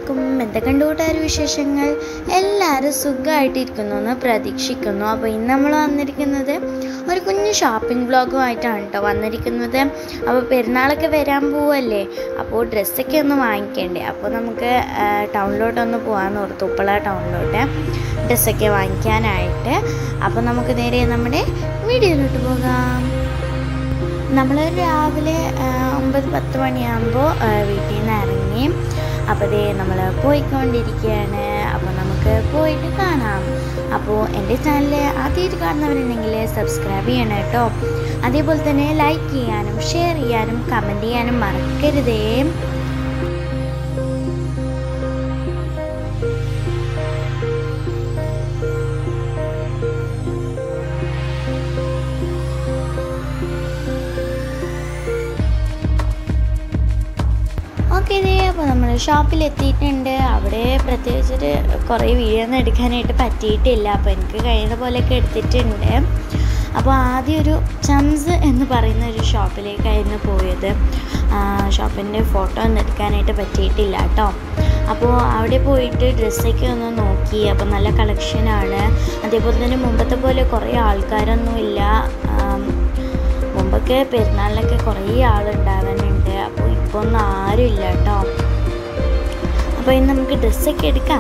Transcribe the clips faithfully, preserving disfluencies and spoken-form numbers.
അലൈക്കും. എന്തൊക്കെയുണ്ട് കൂട്ടുകാർ വിശേഷങ്ങൾ? എല്ലാവരും സുഖമായിട്ടിരിക്കുന്നു എന്ന് പ്രതീക്ഷിക്കുന്നു. അപ്പോൾ ഇന്ന് നമ്മൾ വന്നിരിക്കുന്നത് ഒരു കുഞ്ഞു ഷോപ്പിംഗ് വ്ളോഗുമായിട്ടാണ് കേട്ടോ വന്നിരിക്കുന്നത്. അപ്പോൾ പെരുന്നാളൊക്കെ വരാൻ പോവല്ലേ, അപ്പോൾ ഡ്രസ്സൊക്കെ ഒന്ന് വാങ്ങിക്കണ്ടേ. അപ്പോൾ നമുക്ക് ടൗണിലോട്ടൊന്ന് പോകാമെന്ന് ഓർത്തു, ഉപ്പള ടൗണിലോട്ട് ഡ്രസ്സൊക്കെ വാങ്ങിക്കാനായിട്ട്. അപ്പോൾ നമുക്ക് നേരെ നമ്മുടെ വീഡിയോയിലോട്ട് പോകാം. നമ്മൾ രാവിലെ ഒമ്പത് പത്ത് മണിയാകുമ്പോൾ വീട്ടിൽ നിന്ന് ഇറങ്ങി. അപ്പോൾ ദേ നമ്മൾ പോയിക്കൊണ്ടിരിക്കുകയാണ്. അപ്പോൾ നമുക്ക് പോയിട്ട് കാണാം. അപ്പോൾ എൻ്റെ ചാനൽ ആദ്യമായിട്ട് കാണുന്നവരുണ്ടെങ്കിൽ സബ്സ്ക്രൈബ് ചെയ്യണം കേട്ടോ. അതേപോലെ തന്നെ ലൈക്ക് ചെയ്യാനും ഷെയർ ചെയ്യാനും കമൻറ്റ് ചെയ്യാനും മറക്കരുതേ. ഓക്കെ ഇതേ അപ്പോൾ നമ്മൾ ഷോപ്പിലെത്തിയിട്ടുണ്ട്. അവിടെ പ്രത്യേകിച്ചൊരു കുറേ വീഡിയോ ഒന്നും എടുക്കാനായിട്ട് പറ്റിയിട്ടില്ല. അപ്പോൾ എനിക്ക് കഴിയുന്ന പോലെയൊക്കെ എടുത്തിട്ടുണ്ട്. അപ്പോൾ ആദ്യം ഒരു ചംസ് എന്ന് പറയുന്ന ഒരു ഷോപ്പിലേക്കായിരുന്നു പോയത്. ഷോപ്പിൻ്റെ ഫോട്ടോ ഒന്നും എടുക്കാനായിട്ട് പറ്റിയിട്ടില്ല കേട്ടോ. അപ്പോൾ അവിടെ പോയിട്ട് ഡ്രസ്സൊക്കെ ഒന്ന് നോക്കി. അപ്പോൾ നല്ല കളക്ഷനാണ്. അതേപോലെ തന്നെ മുമ്പത്തെ പോലെ കുറേ ആൾക്കാരൊന്നും ഇല്ല. മുമ്പൊക്കെ പെരുന്നാളിലൊക്കെ കുറേ ആളുണ്ടാവാനുണ്ട്. അപ്പോൾ ഇപ്പോൾ ഒന്നും ആരും ഇല്ല കേട്ടോ. അപ്പോൾ ഇന്ന് നമുക്ക് ഡ്രസ്സൊക്കെ എടുക്കാം.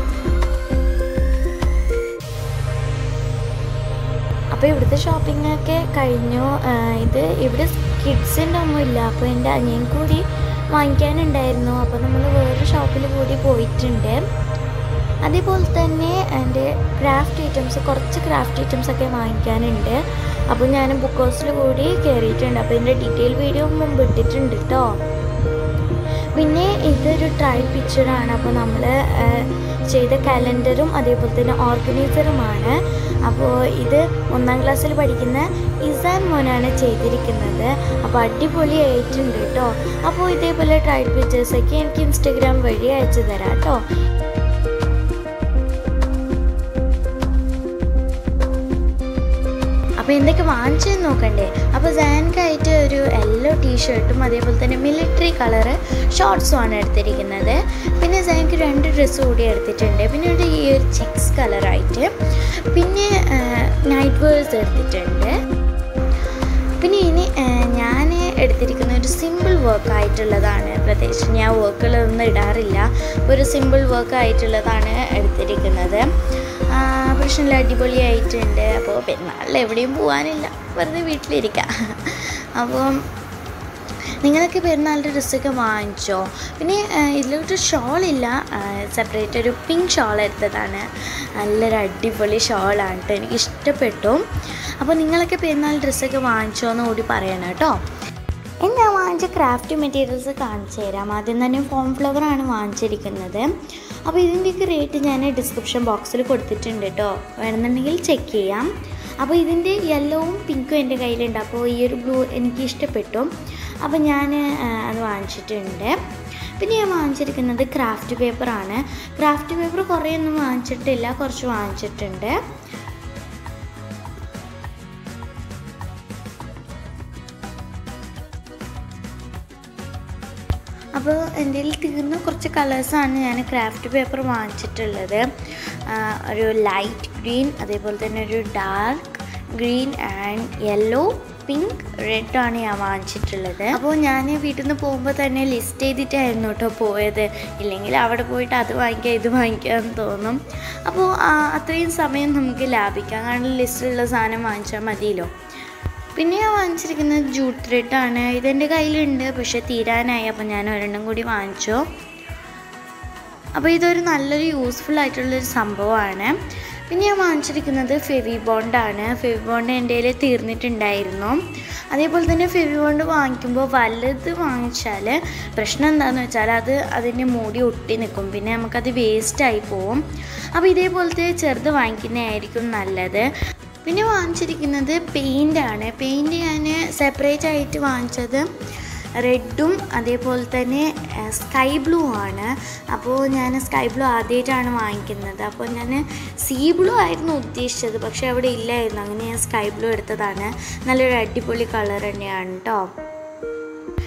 അപ്പോൾ ഇവിടുത്തെ ഷോപ്പിങ്ങൊക്കെ കഴിഞ്ഞു. ഇത് ഇവിടെ കിഡ്സിൻ്റെ ഒന്നുമില്ല. അപ്പോൾ എൻ്റെ അനിയൻ കൂടി വാങ്ങിക്കാനുണ്ടായിരുന്നു. അപ്പോൾ നമ്മൾ വേറൊരു ഷോപ്പിൽ കൂടി പോയിട്ടുണ്ട്. അതേപോലെ തന്നെ എൻ്റെ ക്രാഫ്റ്റ് ഐറ്റംസ് കുറച്ച് ക്രാഫ്റ്റ് ഐറ്റംസൊക്കെ വാങ്ങിക്കാനുണ്ട്. അപ്പോൾ ഞാൻ ബുക്ക് ഹൗസിൽ കൂടി കയറിയിട്ടുണ്ട്. അപ്പോൾ ഇതിൻ്റെ ഡീറ്റെയിൽ വീഡിയോ മുമ്പ് ഇട്ടിട്ടുണ്ട് കേട്ടോ. പിന്നെ ഇതൊരു ട്രയൽ പിക്ചറാണ്. അപ്പോൾ നമ്മൾ ചെയ്ത കലണ്ടറും അതേപോലെ തന്നെ ഓർഗനൈസറുമാണ്. അപ്പോൾ ഇത് ഒന്നാം ക്ലാസ്സിൽ പഠിക്കുന്ന ഇസാൻ മോനാണ് ചെയ്തിരിക്കുന്നത്. അപ്പോൾ അടിപൊളിയായിട്ടുണ്ട് കേട്ടോ. അപ്പോൾ ഇതേപോലെ ട്രയൽ പിക്ചേഴ്സൊക്കെ എനിക്ക് ഇൻസ്റ്റഗ്രാം വഴി അയച്ചു തരാം കേട്ടോ. അപ്പോൾ എന്തൊക്കെ വാങ്ങിച്ചെന്ന് നോക്കണ്ടേ. അപ്പോൾ സാൻകായിട്ട് ഒരു യെല്ലോ ടീഷർട്ടും അതേപോലെ തന്നെ മിലിറ്ററി കളറ് ഷോർട്സുമാണ് എടുത്തിരിക്കുന്നത്. പിന്നെ സാൻക്ക് രണ്ട് ഡ്രസ്സ് കൂടി എടുത്തിട്ടുണ്ട്. പിന്നെ ഒരു ഈ ഒരു ചെക്സ് കളറായിട്ട് പിന്നെ നൈറ്റ് വേഴ്സ് എടുത്തിട്ടുണ്ട്. പിന്നെ ഇനി ഞാൻ എടുത്തിരിക്കുന്ന ഒരു സിമ്പിൾ വർക്ക് ആയിട്ടുള്ളതാണ്. പ്രത്യേകിച്ച് ഞാൻ വർക്കുകളൊന്നും ഇടാറില്ല. ഒരു സിമ്പിൾ വർക്ക് ആയിട്ടുള്ളതാണ് എടുത്തിരിക്കുന്നത്. പ്രശ്നമില്ല, അടിപൊളിയായിട്ടുണ്ട്. അപ്പോൾ പെരുന്നാളിൽ എവിടെയും പോകാനില്ല, വെറുതെ വീട്ടിലിരിക്കാം. അപ്പോൾ നിങ്ങളൊക്കെ പെരുന്നാളിൻ്റെ ഡ്രസ്സൊക്കെ വാങ്ങിച്ചോ? പിന്നെ ഇതിലോട്ട് ഷോളില്ല, സെപ്പറേറ്റ് ഒരു പിങ്ക് ഷോൾ എടുത്തതാണ്. നല്ലൊരു അടിപൊളി ഷോളാണ് കേട്ടോ, എനിക്ക് ഇഷ്ടപ്പെട്ടു. അപ്പോൾ നിങ്ങളൊക്കെ പെരുന്നാൾ ഡ്രസ്സൊക്കെ വാങ്ങിച്ചോ എന്ന് കൂടി പറയണം കേട്ടോ. എന്താ വാങ്ങിച്ച ക്രാഫ്റ്റ് മെറ്റീരിയൽസ് കാണിച്ചു തരാം. ആദ്യം തന്നെ ഫോം ഫ്ലവറാണ് വാങ്ങിച്ചിരിക്കുന്നത്. അപ്പോൾ ഇതിൻ്റെയൊക്കെ റേറ്റ് ഞാൻ ഡിസ്ക്രിപ്ഷൻ ബോക്സിൽ കൊടുത്തിട്ടുണ്ട് കേട്ടോ, വേണമെന്നുണ്ടെങ്കിൽ ചെക്ക് ചെയ്യാം. അപ്പോൾ ഇതിൻ്റെ യെല്ലോവും പിങ്കും എൻ്റെ കയ്യിലുണ്ട്. അപ്പോൾ ഈ ഒരു ബ്ലൂ എനിക്ക് ഇഷ്ടപ്പെട്ടു. അപ്പോൾ ഞാൻ അത് വാങ്ങിച്ചിട്ടുണ്ട്. പിന്നെ ഞാൻ വാങ്ങിച്ചിരിക്കുന്നത് ക്രാഫ്റ്റ് പേപ്പറാണ്. ക്രാഫ്റ്റ് പേപ്പർ കുറേ ഒന്നും വാങ്ങിച്ചിട്ടില്ല, കുറച്ച് വാങ്ങിച്ചിട്ടുണ്ട്. അപ്പോൾ എൻ്റെ കയ്യിൽ തീർന്ന കുറച്ച് കളേഴ്സാണ് ഞാൻ ക്രാഫ്റ്റ് പേപ്പർ വാങ്ങിച്ചിട്ടുള്ളത്. ഒരു ലൈറ്റ് ഗ്രീൻ, അതേപോലെ തന്നെ ഒരു dark green and yellow, pink, red ആണ് ഞാൻ വാങ്ങിച്ചിട്ടുള്ളത്. അപ്പോൾ ഞാൻ വീട്ടിൽ നിന്ന് പോകുമ്പോൾ തന്നെ ലിസ്റ്റ് ചെയ്തിട്ടായിരുന്നു കേട്ടോ പോയത്. ഇല്ലെങ്കിൽ അവിടെ പോയിട്ട് അത് വാങ്ങിക്കാം ഇത് വാങ്ങിക്കാമെന്ന് തോന്നും. അപ്പോൾ അത്രയും സമയം നമുക്ക് ലാഭിക്കാം, കാരണം ലിസ്റ്റിലുള്ള സാധനം വാങ്ങിച്ചാൽ മതിയല്ലോ. പിന്നെ ഞാൻ വാങ്ങിച്ചിരിക്കുന്നത് ജൂട്ട് ത്രെഡാണ്. ഇതെൻ്റെ കയ്യിലുണ്ട്, പക്ഷേ തീരാനായി. അപ്പോൾ ഞാൻ ഒരെണ്ണം കൂടി വാങ്ങിച്ചു. അപ്പോൾ ഇതൊരു നല്ലൊരു യൂസ്ഫുൾ ആയിട്ടുള്ളൊരു സംഭവമാണ്. പിന്നെ ഞാൻ വാങ്ങിച്ചിരിക്കുന്നത് ഫെവി ബോണ്ടാണ്. ഫെവി ബോണ്ട് എൻ്റെ കയ്യിൽ തീർന്നിട്ടുണ്ടായിരുന്നു. അതേപോലെ തന്നെ ഫെവി ബോണ്ട് വാങ്ങിക്കുമ്പോൾ വലുത് വാങ്ങിച്ചാൽ പ്രശ്നം എന്താണെന്ന് വെച്ചാൽ അത് അതിൻ്റെ മൂടി ഒട്ടി നിൽക്കും, പിന്നെ നമുക്കത് വേസ്റ്റായി പോവും. അപ്പോൾ ഇതേപോലത്തെ ചെറുത് വാങ്ങിക്കുന്നതായിരിക്കും നല്ലത്. പിന്നെ വാങ്ങിച്ചിരിക്കുന്നത് പെയിൻ്റാണ്. പെയിൻറ്റ് ഞാൻ സെപ്പറേറ്റ് ആയിട്ട് വാങ്ങിച്ചത് റെഡും അതേപോലെ തന്നെ സ്കൈ ബ്ലൂ ആണ്. അപ്പോൾ ഞാൻ സ്കൈ ബ്ലൂ ആദ്യമായിട്ടാണ് വാങ്ങിക്കുന്നത്. അപ്പോൾ ഞാൻ സീ ബ്ലൂ ആയിരുന്നു ഉദ്ദേശിച്ചത്, പക്ഷേ അവിടെ ഇല്ലായിരുന്നു. അങ്ങനെ ഞാൻ സ്കൈ ബ്ലൂ എടുത്തതാണ്. നല്ലൊരു അടിപൊളി കളർ തന്നെയാണ് കേട്ടോ.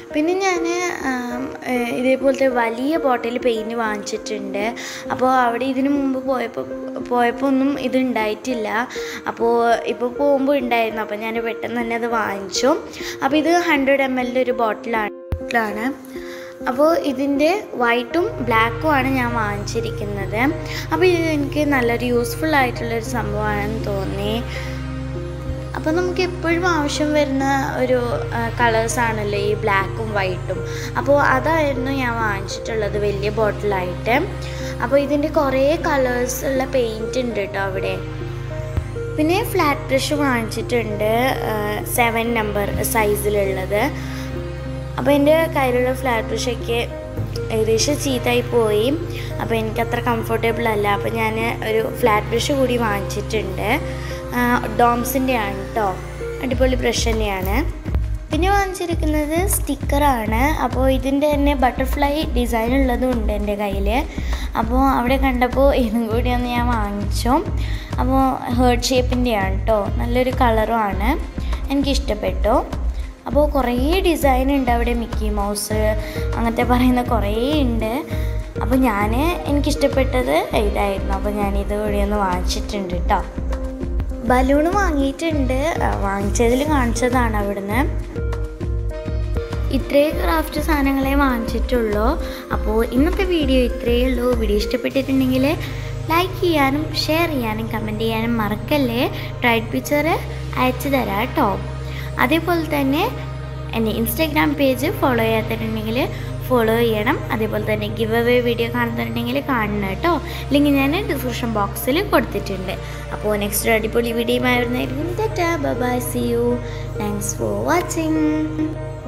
പിന്നെ ഞാൻ ഇതേപോലത്തെ വലിയ ബോട്ടിൽ പെയിൻറ്റ് വാങ്ങിച്ചിട്ടുണ്ട്. അപ്പോൾ അവിടെ ഇതിന് മുമ്പ് പോയപ്പോൾ പോയപ്പോൾ ഒന്നും ഇത് ഉണ്ടായിട്ടില്ല. അപ്പോൾ ഇപ്പോൾ പോകുമ്പോൾ ഉണ്ടായിരുന്നു. അപ്പോൾ ഞാൻ പെട്ടെന്ന് തന്നെ അത് വാങ്ങിച്ചു. അപ്പോൾ ഇത് ഹൺഡ്രഡ് എം എല്ലിൻ്റെ ഒരു ബോട്ടിലാണ്. അപ്പോൾ ഇതിൻ്റെ വൈറ്റും ബ്ലാക്കും ആണ് ഞാൻ വാങ്ങിച്ചിരിക്കുന്നത്. അപ്പോൾ ഇത് എനിക്ക് നല്ലൊരു യൂസ്ഫുൾ ആയിട്ടുള്ളൊരു സംഭവമാണെന്ന് തോന്നി. അപ്പോൾ നമുക്ക് എപ്പോഴും ആവശ്യം വരുന്ന ഒരു കളേഴ്സാണല്ലോ ഈ ബ്ലാക്കും വൈറ്റും. അപ്പോൾ അതായിരുന്നു ഞാൻ വാങ്ങിച്ചിട്ടുള്ളത് വലിയ ബോട്ടിലായിട്ട്. അപ്പോൾ ഇതിൻ്റെ കുറേ കളേഴ്സ് ഉള്ള പെയിൻറ്റ് ഉണ്ട് കേട്ടോ അവിടെ. പിന്നെ ഫ്ലാറ്റ് ബ്രഷ് വാങ്ങിച്ചിട്ടുണ്ട്, സെവൻ നമ്പർ സൈസിലുള്ളത്. അപ്പോൾ എൻ്റെ കയ്യിലുള്ള ഫ്ലാറ്റ് ബ്രഷൊക്കെ ഏകദേശം ചീത്തയായി പോയി. അപ്പോൾ എനിക്കത്ര കംഫർട്ടബിൾ അല്ല. അപ്പോൾ ഞാൻ ഒരു ഫ്ലാറ്റ് ബ്രഷ് കൂടി വാങ്ങിച്ചിട്ടുണ്ട്. ഡോംസിൻ്റെ ആണ് കേട്ടോ, അടിപൊളി ബ്രഷ് തന്നെയാണ്. പിന്നെ വാങ്ങിച്ചിരിക്കുന്നത് സ്റ്റിക്കറാണ്. അപ്പോൾ ഇതിൻ്റെ തന്നെ ബട്ടർഫ്ലൈ ഡിസൈൻ ഉള്ളതും ഉണ്ട് എൻ്റെ കയ്യിൽ. അപ്പോൾ അവിടെ കണ്ടപ്പോൾ ഇതും കൂടി ഒന്ന് ഞാൻ വാങ്ങിച്ചു. അപ്പോൾ ഹേർട്ട് ഷേപ്പിൻ്റെയാണ് കേട്ടോ, നല്ലൊരു കളറുമാണ്, എനിക്കിഷ്ടപ്പെട്ടു. അപ്പോൾ കുറേ ഡിസൈൻ ഉണ്ട് അവിടെ, മിക്കി മൗസ് അങ്ങനത്തെ പറയുന്ന കുറേ ഉണ്ട്. അപ്പോൾ ഞാൻ എനിക്കിഷ്ടപ്പെട്ടത് ഇതായിരുന്നു. അപ്പോൾ ഞാനിത് കൂടി ഒന്ന് വാങ്ങിച്ചിട്ടുണ്ട് കേട്ടോ. ബലൂണ് വാങ്ങിയിട്ടുണ്ട്, വാങ്ങിച്ചതിൽ കാണിച്ചതാണ് അവിടുന്ന്. ഇത്രയും ക്രാഫ്റ്റ് സാധനങ്ങളെ വാങ്ങിച്ചിട്ടുള്ളൂ. അപ്പോൾ ഇന്നത്തെ വീഡിയോ ഇത്രയേ ഉള്ളൂ. വീഡിയോ ഇഷ്ടപ്പെട്ടിട്ടുണ്ടെങ്കിൽ ലൈക്ക് ചെയ്യാനും ഷെയർ ചെയ്യാനും കമൻറ്റ് ചെയ്യാനും മറക്കല്ലേ. ട്രൈഡ് പിക്ചർ അയച്ചു തരാം കേട്ടോ. അതേപോലെ തന്നെ എൻ്റെ ഇൻസ്റ്റാഗ്രാം പേജ് ഫോളോ ചെയ്യാത്തിട്ടുണ്ടെങ്കിൽ ഫോളോ ചെയ്യണം. അതേപോലെ തന്നെ ഗിവ് അവേ വീഡിയോ കാണുന്നുണ്ടെങ്കിൽ കാണണം കേട്ടോ. ലിങ്ക് ഞാൻ ഡിസ്ക്രിപ്ഷൻ ബോക്സിൽ കൊടുത്തിട്ടുണ്ട്. അപ്പോൾ നെക്സ്റ്റ് അടിപൊളി വീഡിയോ ആയിരുന്നായിരിക്കും. Tata bye bye, see you, thanks for watching.